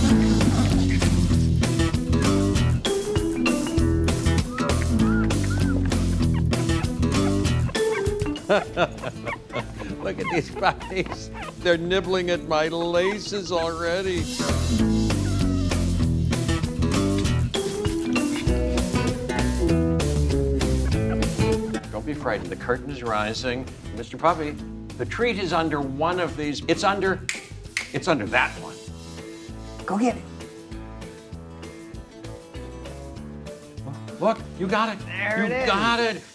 Look at these puppies. They're nibbling at my laces already. Don't be frightened. The curtain is rising. Mr. Puppy, the treat is under one of these. It's under that one. Go get it. Look, you got it. There it is. You got it.